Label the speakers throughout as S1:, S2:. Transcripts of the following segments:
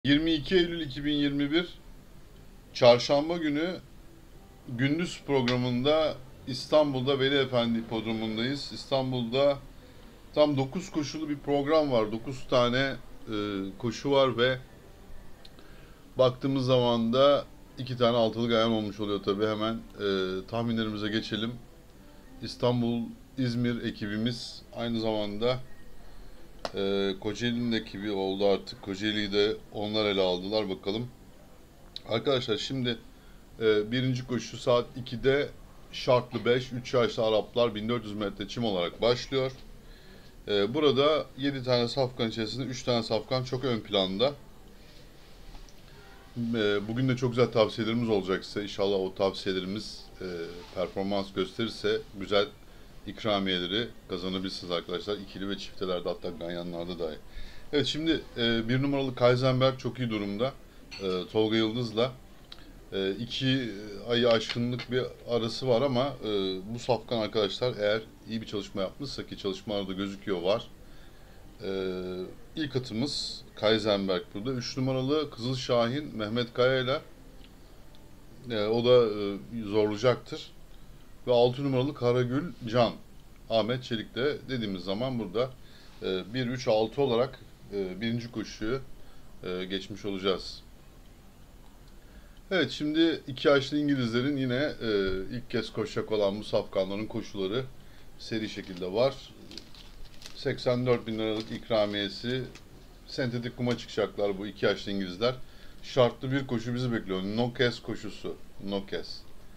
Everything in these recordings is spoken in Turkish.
S1: 22 Eylül 2021 Çarşamba günü gündüz programında İstanbul'da Veli Efendi Hipodromu'ndayız. İstanbul'da tam 9 koşulu bir program var. 9 tane koşu var ve baktığımız zaman da 2 tane altılı gayan olmuş oluyor tabii. Hemen tahminlerimize geçelim. İstanbul İzmir ekibimiz aynı zamanda Kocaeli'nin ekibi oldu artık. Kocaeli'yi de onlar ele aldılar bakalım. Arkadaşlar şimdi birinci koşu saat 2'de şartlı 5, 3 yaşlı Araplar 1400 metre çim olarak başlıyor. Burada 7 tane safkan içerisinde 3 tane safkan çok ön planda. Bugün de çok güzel tavsiyelerimiz olacak size. İnşallah o tavsiyelerimiz performans gösterirse güzel ikramiyeleri kazanabilirsiniz arkadaşlar. İkili ve çiftelerde, hatta ganyanlarda dahi. Evet, şimdi bir numaralı Kaizenberg çok iyi durumda. Tolga Yıldız'la 2 ayı aşkınlık bir arası var ama bu safkan arkadaşlar eğer iyi bir çalışma yapmışsa, ki çalışmalarda gözüküyor, var. İlk atımız Kaizenberg burada. 3 numaralı Kızıl Şahin Mehmet Kaya ile o da zorlayacaktır. Ve 6 numaralı Karagül Can Ahmet Çelik'te dediğimiz zaman burada 1-3-6 olarak birinci koşuyu geçmiş olacağız. Evet, şimdi 2 yaşlı İngilizlerin yine ilk kez koşacak olan bu safkanların koşuları seri şekilde var. 84 bin liralık ikramiyesi, sentetik kuma çıkacaklar bu 2 yaşlı İngilizler. Şartlı bir koşu bizi bekliyor. No Kes koşusu. No Kes.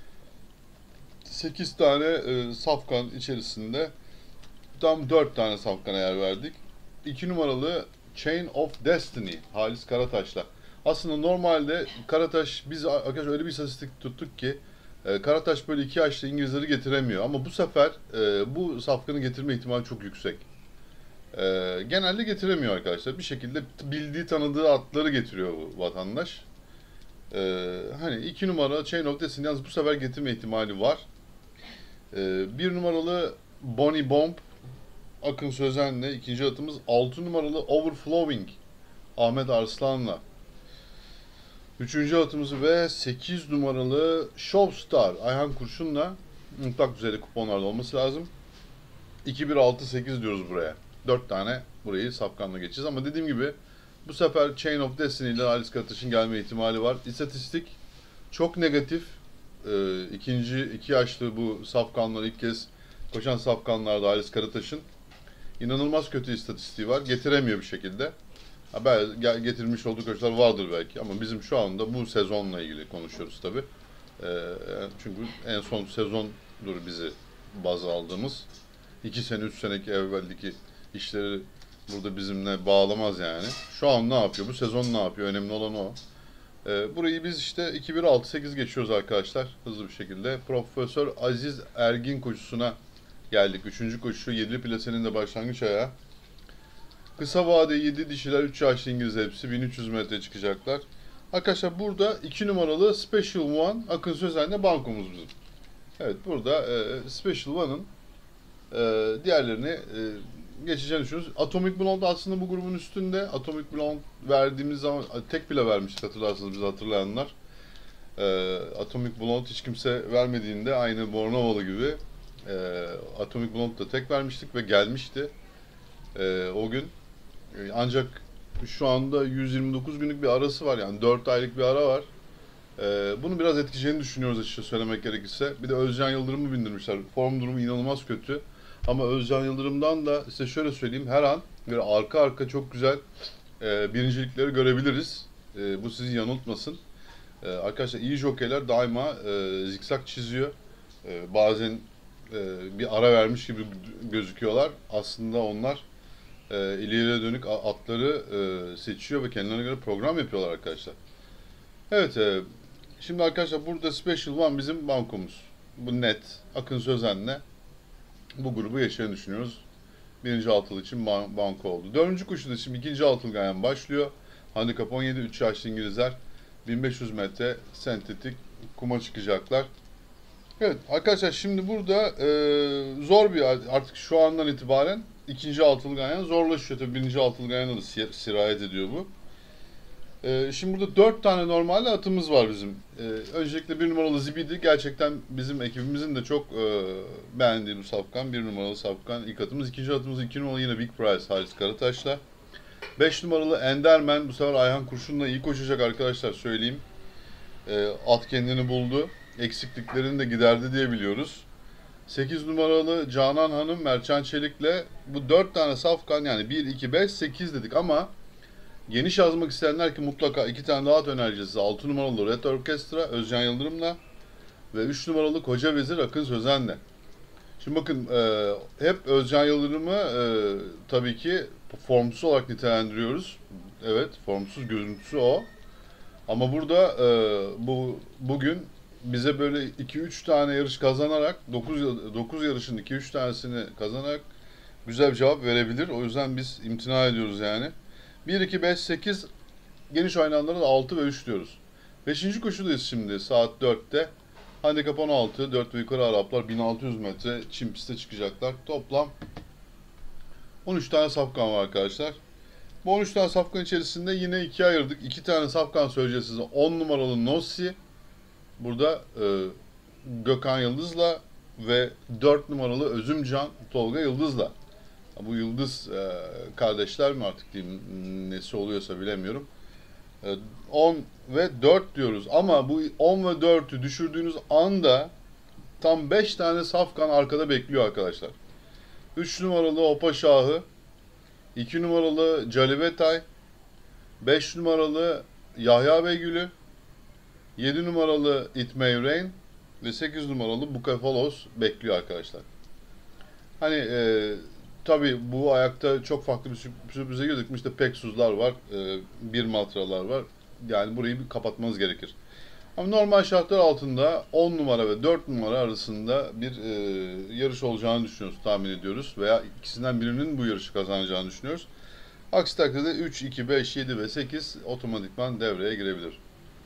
S1: 8 tane safkan içerisinde tam 4 tane safkana yer verdik. 2 numaralı Chain of Destiny Halis Karataş'la. Aslında normalde Karataş, biz arkadaşlar öyle bir istatistik tuttuk ki Karataş böyle 2 yaşlı İngilizleri getiremiyor. Ama bu sefer bu safkanı getirme ihtimali çok yüksek. Genelde getiremiyor arkadaşlar. Bir şekilde bildiği, tanıdığı atları getiriyor bu vatandaş. Hani 2 numara Chain of Destiny yalnız bu sefer getirme ihtimali var. 1 numaralı Bonnie Bomb Akın Sözen'le ikinci atımız. 6 numaralı Overflowing Ahmet Arslan'la üçüncü atımızı ve 8 numaralı Showstar Ayhan Kurşun'la mutlak düzeyde kuponlarda olması lazım. 2-1-6-8 diyoruz buraya. 4 tane burayı safkanla geçeceğiz ama dediğim gibi bu sefer Chain of Destiny ile Halis Karataş'ın gelme ihtimali var. İstatistik çok negatif. İki yaşlı bu safkanlar, ilk kez koşan safkanlarda Halis Karataş'ın inanılmaz kötü istatistiği var. Getiremiyor bir şekilde. Getirmiş olduğu koşular vardır belki ama bizim şu anda bu sezonla ilgili konuşuyoruz tabi. Çünkü en son sezondur bizi baz aldığımız. 2 sene 3 seneki evveldeki işleri burada bizimle bağlamaz yani. Şu an ne yapıyor? Bu sezon ne yapıyor? Önemli olan o. Burayı biz işte 2-1-6-8 geçiyoruz arkadaşlar. Hızlı bir şekilde. Profesör Aziz Ergin koşusuna geldik. 3. koşu 7'li plasenin de başlangıç ayağı. Kısa vade 7 dişiler, 3 yaşlı İngiliz hepsi 1300 metre çıkacaklar. Arkadaşlar burada 2 numaralı Special One Akın Sözen'le bankomuz bizim. Evet, burada Special One'ın diğerlerini geçeceğini düşünüyoruz. Atomic Blonde aslında bu grubun üstünde. Atomic Blonde verdiğimiz zaman tek bile vermiştik, hatırlarsınız bizi hatırlayanlar. Atomic Blonde hiç kimse vermediğinde aynı Bornovalı gibi Atomic Blonde da tek vermiştik ve gelmişti o gün. Ancak şu anda 129 günlük bir arası var, yani 4 aylık bir ara var. Bunu biraz etkileyeceğini düşünüyoruz açıkçası söylemek gerekirse. Bir de Özcan Yıldırım'ı bindirmişler. Form durumu inanılmaz kötü. Ama Özcan Yıldırım'dan da size şöyle söyleyeyim, her an böyle arka arka çok güzel birincilikleri görebiliriz. Bu sizi yanıltmasın. Arkadaşlar iyi jokeyler daima zikzak çiziyor. Bazen bir ara vermiş gibi gözüküyorlar. Aslında onlar ileriye dönük atları seçiyor ve kendilerine göre program yapıyorlar arkadaşlar. Evet, şimdi arkadaşlar burada Special One bizim bankomuz. Bu net. Akın Sözen'le bu grubu yaşayan düşünüyoruz. Birinci altılı için banko oldu. Dördüncü koşuda şimdi ikinci altılı gayen başlıyor. Handikap 17, 3 yaşlı İngilizler 1500 metre sentetik kuma çıkacaklar. Evet arkadaşlar, şimdi burada zor bir, artık şu andan itibaren ikinci altılı gayen zorlaşıyor. Tabii birinci altılı gayena da sirayet ediyor bu. Şimdi burada 4 tane normal atımız var bizim. Öncelikle 1 numaralı Zibidi gerçekten bizim ekibimizin de çok beğendiği bir safkan. 1 numaralı safkan ilk atımız. İkinci atımız 2 numaralı yine Big Prize Halis Karataş'la. 5 numaralı Enderman bu sefer Ayhan Kurşun'la iyi koşacak arkadaşlar söyleyeyim. At kendini buldu. Eksikliklerini de giderdi diye biliyoruz. 8 numaralı Canan Hanım Merçan Çelik'le bu 4 tane safkan yani 1, 2, 5, 8 dedik ama geniş yazmak isteyenler ki mutlaka 2 tane daha at önereceğiz. 6 numaralı Red Orchestra Özcan Yıldırım'la ve 3 numaralı Koca Vezir Akın Sözen'le. Şimdi bakın hep Özcan Yıldırım'ı tabii ki formsuz olarak nitelendiriyoruz. Evet, formsuz görüntüsü o. Ama burada bugün bize böyle 2-3 tane yarış kazanarak 9 yarışın 2-3 tanesini kazanarak güzel bir cevap verebilir. O yüzden biz imtina ediyoruz yani. 1, 2, 5, 8 geniş oynananlara da 6 ve 3 diyoruz. 5. koşudayız şimdi saat 4'te. Handikap 16, 4 ve yukarı Araplar 1600 metre çim piste çıkacaklar. Toplam 13 tane safkan var arkadaşlar. Bu 13 tane safkan içerisinde yine ikiye ayırdık. 2 tane safkan söyleyeceğiz size. 10 numaralı Nossi. Burada Gökhan Yıldız'la ve 4 numaralı Özümcan Tolga Yıldız'la. Bu Yıldız kardeşler mi artık diyeyim nesi oluyorsa bilemiyorum. 10 ve 4 diyoruz ama bu 10 ve 4'ü düşürdüğünüz anda tam 5 tane safkan arkada bekliyor arkadaşlar. 3 numaralı Opa Şahı, 2 numaralı Calibetay, 5 numaralı Yahya Beygül'ü, 7 numaralı It May Rain ve 8 numaralı Bukefalos bekliyor arkadaşlar. Hani tabii bu ayakta çok farklı bir sürprize girdik. İşte Peksuzlar var, bir matralar var. Yani burayı bir kapatmanız gerekir. Ama normal şartlar altında 10 numara ve 4 numara arasında bir yarış olacağını düşünüyoruz, tahmin ediyoruz. Veya ikisinden birinin bu yarışı kazanacağını düşünüyoruz. Aksi takdirde 3, 2, 5, 7 ve 8 otomatikman devreye girebilir.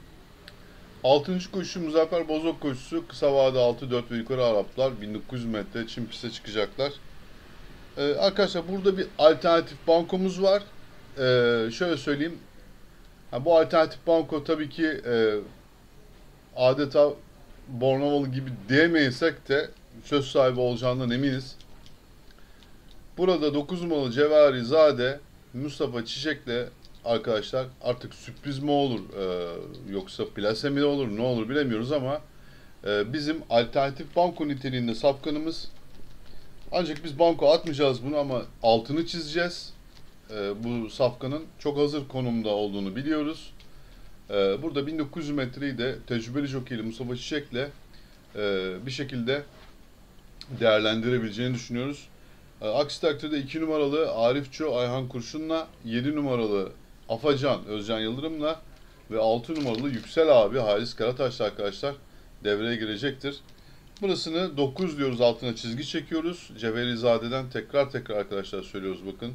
S1: 6. koşu Muzaffer Bozok koşusu. Kısa vade 6, 4 ve yukarı Araplar 1900 metre çim piste çıkacaklar. Arkadaşlar burada bir alternatif bankomuz var. Şöyle söyleyeyim. Bu alternatif banko tabii ki adeta Bornovalı gibi diyemeyesek de söz sahibi olacağından eminiz. Burada 9 numaralı Cevherizade Mustafa Çiçek'le arkadaşlar artık sürpriz mi olur yoksa plase mi olur ne olur bilemiyoruz ama bizim alternatif banko niteliğinde safkanımız. Ancak biz banko atmayacağız bunu ama altını çizeceğiz. Bu safkanın çok hazır konumda olduğunu biliyoruz. Burada 1900 metreyi de tecrübeli jokeyli Mustafa Çiçek'le bir şekilde değerlendirebileceğini düşünüyoruz. Aksi takdirde 2 numaralı Arif Ço Ayhan Kurşun'la, 7 numaralı Afacan Özcan Yıldırım'la ve 6 numaralı Yüksel abi Halis Karataş'la arkadaşlar devreye girecektir. Burasını 9 diyoruz, altına çizgi çekiyoruz. Cevherizade'den tekrar arkadaşlar söylüyoruz bakın.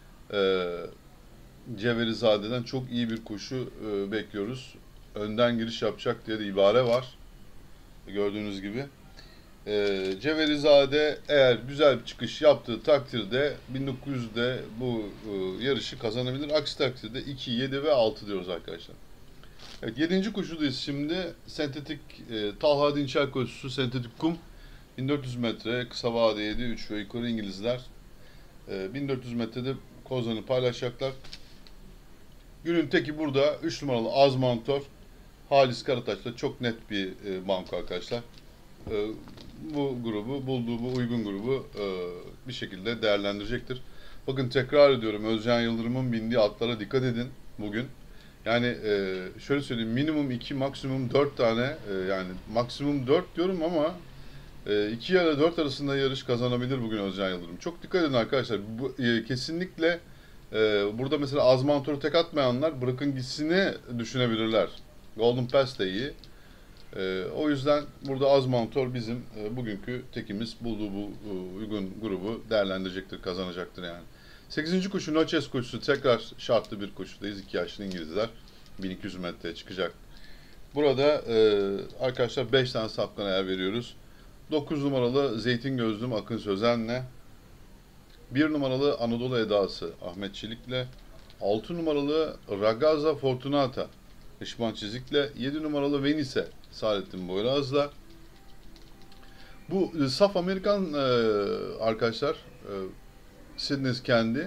S1: Cevherizade'den çok iyi bir koşu bekliyoruz. Önden giriş yapacak diye de ibare var. Gördüğünüz gibi. Cevherizade eğer güzel bir çıkış yaptığı takdirde 1900'de bu yarışı kazanabilir. Aksi takdirde 2, 7 ve 6 diyoruz arkadaşlar. Evet, 7. koşudayız şimdi. Sentetik Talha Dinçer koşusu sentetik kum. 1400 metre kısa vade 7, 3 ve yukarı İngilizler. 1400 metrede kozlarını paylaşacaklar. Günün teki burada 3 numaralı Azmantor Halis Karataş'la çok net bir banko arkadaşlar. Bu grubu, bulduğu bu uygun grubu bir şekilde değerlendirecektir. Bakın tekrar ediyorum, Özcan Yıldırım'ın bindiği atlara dikkat edin bugün. Yani şöyle söyleyeyim, minimum 2, maksimum 4 tane yani maksimum 4 diyorum ama 2 ya da 4 arasında yarış kazanabilir bugün Özcan Yıldırım. Çok dikkat edin arkadaşlar. Bu, kesinlikle burada mesela Azmantor'u tek atmayanlar bırakın gitsini düşünebilirler. Golden Pass de iyi. O yüzden burada Azmantor bizim bugünkü tekimiz, bulduğu bu uygun grubu değerlendirecektir, kazanacaktır yani. 8. koşu Noches koşusu, tekrar şartlı bir koşudayız. 2 yaşlı İngilizler 1200 metreye çıkacak. Burada arkadaşlar 5 tane safkana yer veriyoruz. 9 numaralı Zeytin Gözlüm Akın Sözen'le, 1 numaralı Anadolu Edası Ahmet Çelik'le, 6 numaralı Ragazza Fortunata Işman çizikle, 7 numaralı Venice Saadettin Boyraz'la. Bu saf Amerikan arkadaşlar, Sydney Candy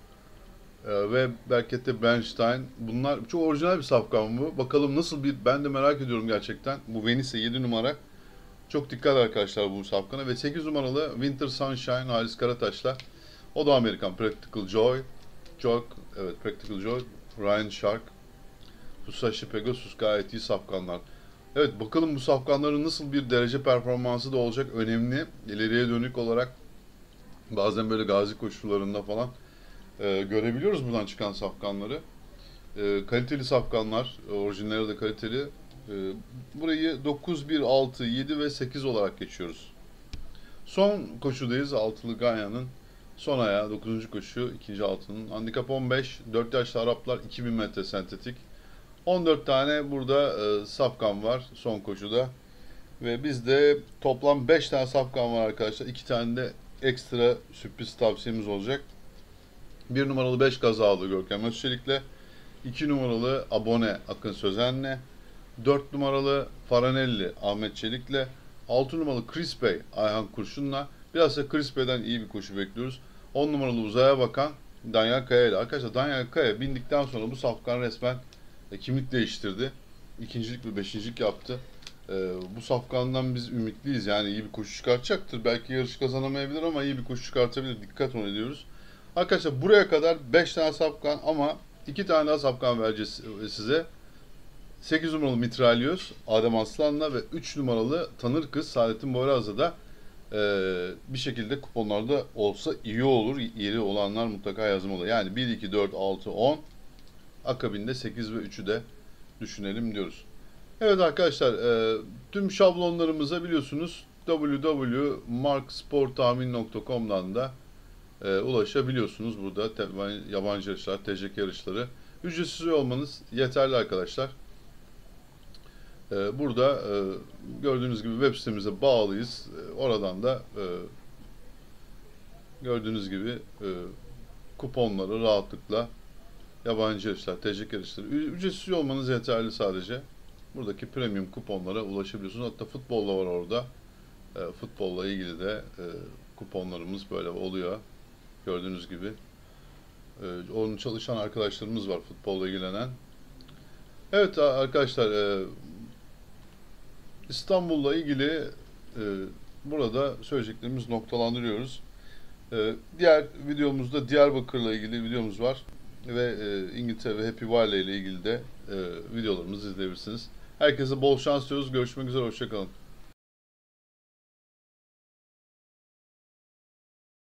S1: ve Berkette Bernstein. Bunlar çok orijinal bir safkan bu. Bakalım nasıl bir, ben de merak ediyorum gerçekten. Bu Venice 7 numara. Çok dikkat arkadaşlar bu safkana. Ve 8 numaralı Winter Sunshine Halis Karataş'la. O da Amerikan. Practical Joy. Evet, Practical Joy. Ryan Shark. Musashi Pegasus gayet iyi safkanlar. Evet, bakalım bu safkanların nasıl bir derece performansı da olacak, önemli. İleriye dönük olarak bazen böyle gazi koşularında falan görebiliyoruz buradan çıkan safkanları. Kaliteli safkanlar, orijinalleri de kaliteli. Burayı 9, 1, 6, 7 ve 8 olarak geçiyoruz. Son koşudayız. Altılı Ganya'nın son ayağı, 9. koşu, ikinci altının. Handikap 15, 4 yaşlı Araplar, 2000 metre sentetik. 14 tane burada safkan var son koşuda. Ve bizde toplam 5 tane safkan var arkadaşlar. 2 tane de ekstra sürpriz tavsiyemiz olacak. 1 numaralı 5 Gazalı Görkem Özçelik'le, 2 numaralı Abone Akın Sözen'le, 4 numaralı Faranelli Ahmet Çelik'le, 6 numaralı Chris Bey Ayhan Kurşun'la. Biraz da Chris Bey'den iyi bir koşu bekliyoruz. 10 numaralı Uzaya Bakan Daniel Kaya ile. Arkadaşlar Daniel Kaya bindikten sonra bu safkan resmen kimlik değiştirdi. İkincilik ve beşincilik yaptı. Bu safkandan biz ümitliyiz. Yani iyi bir koşu çıkartacaktır. Belki yarış kazanamayabilir ama iyi bir koşu çıkartabilir. Dikkat onu ediyoruz. Arkadaşlar buraya kadar 5 tane safkan ama 2 tane daha safkan vereceğiz size. 8 numaralı Mitralyoz Adem Aslan'la ve 3 numaralı Tanır Kız Saadettin Boyraz'la da bir şekilde kuponlarda olsa iyi olur. Yeri olanlar mutlaka yazmalı. Yani 1, 2, 4, 6, 10. Akabinde 8 ve 3'ü de düşünelim diyoruz. Evet arkadaşlar, tüm şablonlarımıza biliyorsunuz www.marksporttahmin.com'dan da ulaşabiliyorsunuz. Burada yabancı yarışlar, TCK yarışları ücretsiz olmanız yeterli arkadaşlar. Burada gördüğünüz gibi web sitemize bağlıyız. Oradan da gördüğünüz gibi kuponları rahatlıkla, yabancı yarışlar, TCK yarışları ücretsiz olmanız yeterli sadece. Buradaki premium kuponlara ulaşabiliyorsunuz. Hatta futbolla var orada. Futbolla ilgili de kuponlarımız böyle oluyor. Gördüğünüz gibi. Onun çalışan arkadaşlarımız var futbolla ilgilenen. Evet arkadaşlar, İstanbul'la ilgili burada söyleyeceklerimiz noktalandırıyoruz. Diğer videomuzda Diyarbakır'la ilgili videomuz var. Ve İngiltere ve Happy Valley ile ilgili de videolarımızı izleyebilirsiniz. Herkese bol şans diliyoruz. Görüşmek üzere. Hoşça kalın.